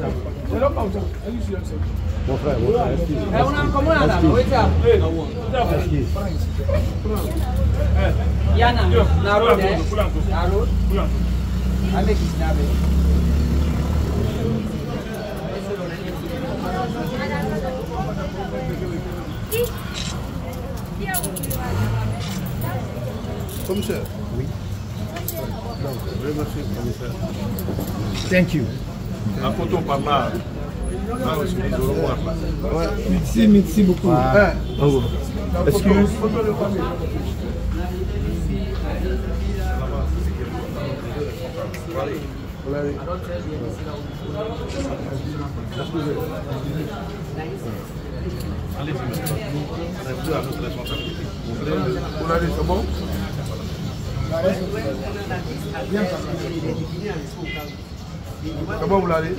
Mon frère, excuse. Yana, Narod, Narod. Avec Commissaire. Oui. Thank you. La photo par là. Ouais. Merci beaucoup. Ah. Oh. Excuse. Allez-y, c'est à notre responsabilité. Vous l'avez, c'est bon? Comment vous l'allez?